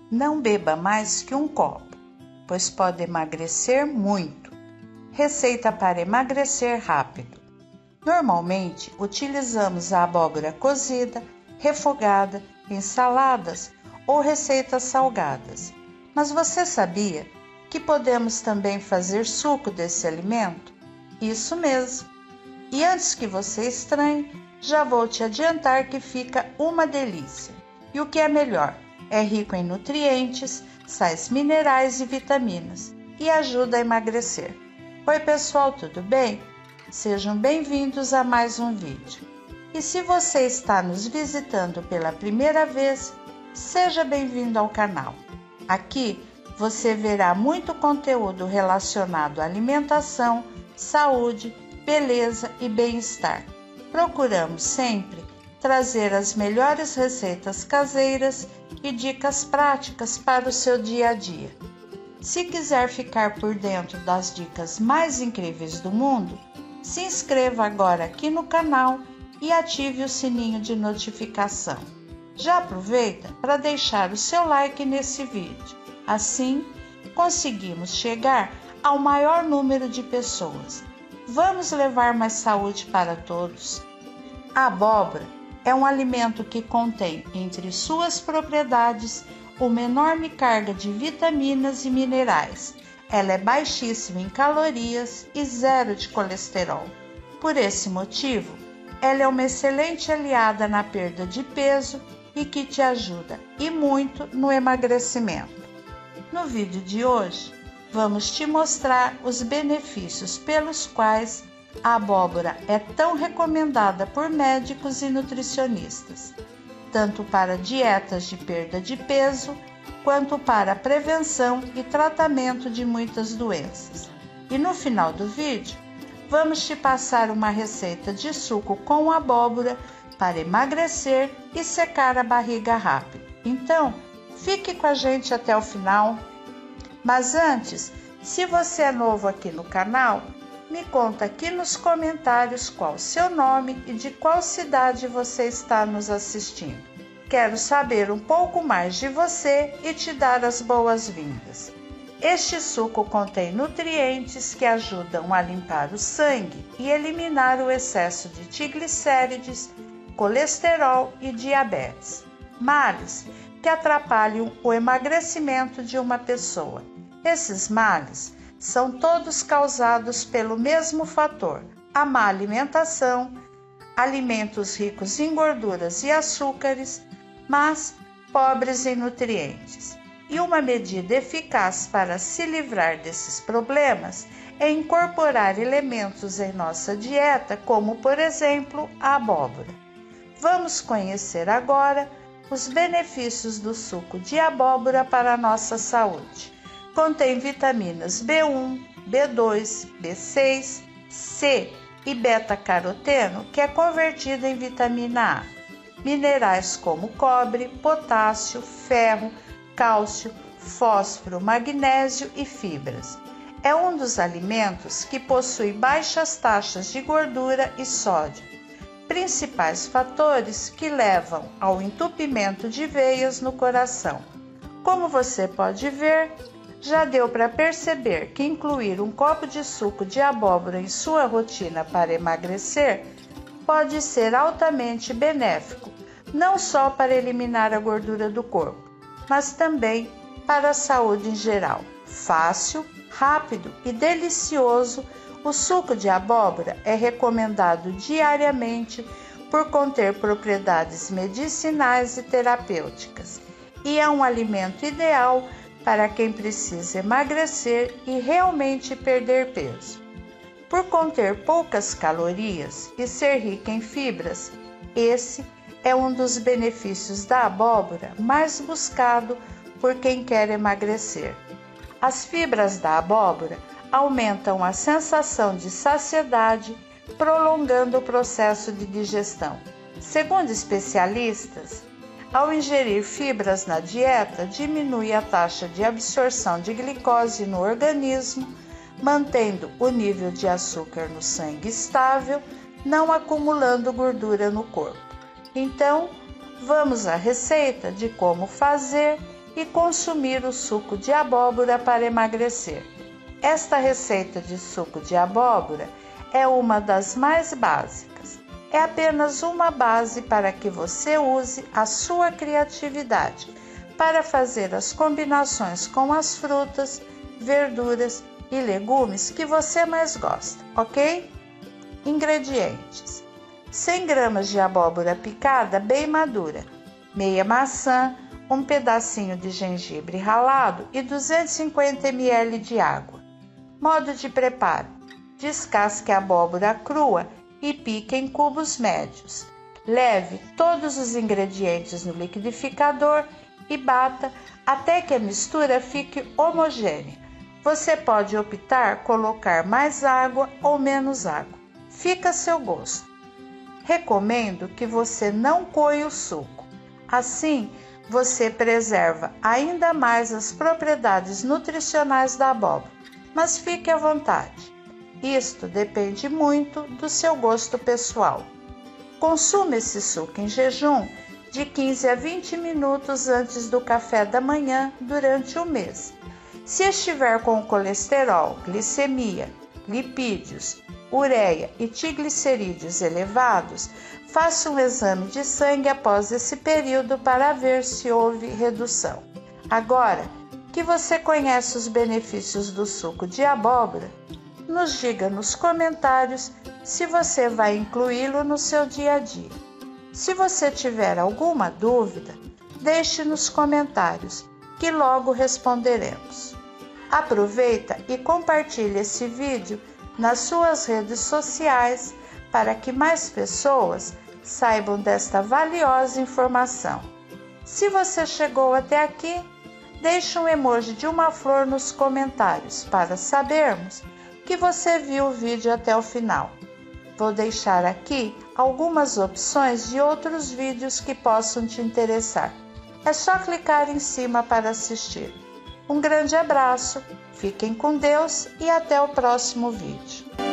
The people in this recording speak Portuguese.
Não beba mais que um copo, pois pode emagrecer muito. Receita para emagrecer rápido. Normalmente, utilizamos a abóbora cozida, refogada, em saladas ou receitas salgadas. Mas você sabia que podemos também fazer suco desse alimento? Isso mesmo! E antes que você estranhe, já vou te adiantar que fica uma delícia. E o que é melhor, é rico em nutrientes, sais minerais e vitaminas e ajuda a emagrecer. Oi pessoal, tudo bem? Sejam bem-vindos a mais um vídeo. E se você está nos visitando pela primeira vez, seja bem-vindo ao canal. Aqui você verá muito conteúdo relacionado à alimentação, saúde, beleza e bem-estar. Procuramos sempre trazer as melhores receitas caseiras e dicas práticas para o seu dia a dia. Se quiser ficar por dentro das dicas mais incríveis do mundo, se inscreva agora aqui no canal e ative o sininho de notificação. Já aproveita para deixar o seu like nesse vídeo. Assim, conseguimos chegar ao maior número de pessoas. Vamos levar mais saúde para todos. A abóbora é um alimento que contém, entre suas propriedades, uma enorme carga de vitaminas e minerais. Ela é baixíssima em calorias e zero de colesterol. Por esse motivo, ela é uma excelente aliada na perda de peso e que te ajuda e muito no emagrecimento. No vídeo de hoje, vamos te mostrar os benefícios pelos quais a abóbora é tão recomendada por médicos e nutricionistas, tanto para dietas de perda de peso, quanto para a prevenção e tratamento de muitas doenças. E no final do vídeo, vamos te passar uma receita de suco com abóbora para emagrecer e secar a barriga rápido. Então, fique com a gente até o final. Mas antes, se você é novo aqui no canal, me conta aqui nos comentários qual o seu nome e de qual cidade você está nos assistindo. Quero saber um pouco mais de você e te dar as boas-vindas. Este suco contém nutrientes que ajudam a limpar o sangue e eliminar o excesso de triglicérides, colesterol e diabetes, males que atrapalham o emagrecimento de uma pessoa. Esses males são todos causados pelo mesmo fator, a má alimentação, alimentos ricos em gorduras e açúcares, mas pobres em nutrientes. E uma medida eficaz para se livrar desses problemas é incorporar elementos em nossa dieta, como por exemplo a abóbora. Vamos conhecer agora os benefícios do suco de abóbora para a nossa saúde. Contém vitaminas B1, B2, B6, C e beta-caroteno, que é convertido em vitamina A. Minerais como cobre, potássio, ferro, cálcio, fósforo, magnésio e fibras. É um dos alimentos que possui baixas taxas de gordura e sódio, principais fatores que levam ao entupimento de veias no coração. Como você pode ver, já deu para perceber que incluir um copo de suco de abóbora em sua rotina para emagrecer pode ser altamente benéfico, não só para eliminar a gordura do corpo, mas também para a saúde em geral. Fácil, rápido e delicioso, o suco de abóbora é recomendado diariamente por conter propriedades medicinais e terapêuticas e é um alimento ideal para quem precisa emagrecer e realmente perder peso. Por conter poucas calorias e ser rica em fibras, esse é um dos benefícios da abóbora mais buscado por quem quer emagrecer. As fibras da abóbora aumentam a sensação de saciedade, prolongando o processo de digestão. Segundo especialistas, ao ingerir fibras na dieta, diminui a taxa de absorção de glicose no organismo, mantendo o nível de açúcar no sangue estável, não acumulando gordura no corpo. Então, vamos à receita de como fazer e consumir o suco de abóbora para emagrecer. Esta receita de suco de abóbora é uma das mais básicas. É apenas uma base para que você use a sua criatividade para fazer as combinações com as frutas, verduras e legumes que você mais gosta, ok? Ingredientes: 100 gramas de abóbora picada bem madura, meia maçã, um pedacinho de gengibre ralado e 250 ml de água. Modo de preparo: descasque a abóbora crua e pique em cubos médios. Leve todos os ingredientes no liquidificador e bata até que a mistura fique homogênea. Você pode optar colocar mais água ou menos água. Fica a seu gosto. Recomendo que você não coe o suco. Assim, você preserva ainda mais as propriedades nutricionais da abóbora, mas fique à vontade. Isto depende muito do seu gosto pessoal. Consuma esse suco em jejum de 15 a 20 minutos antes do café da manhã durante o mês. Se estiver com colesterol, glicemia, lipídios, ureia e triglicerídeos elevados, faça um exame de sangue após esse período para ver se houve redução. Agora que você conhece os benefícios do suco de abóbora, nos diga nos comentários se você vai incluí-lo no seu dia a dia. Se você tiver alguma dúvida, deixe nos comentários que logo responderemos. Aproveita e compartilhe esse vídeo nas suas redes sociais para que mais pessoas saibam desta valiosa informação. Se você chegou até aqui, deixe um emoji de uma flor nos comentários para sabermos que você viu o vídeo até o final. Vou deixar aqui algumas opções de outros vídeos que possam te interessar. É só clicar em cima para assistir. Um grande abraço, fiquem com Deus e até o próximo vídeo.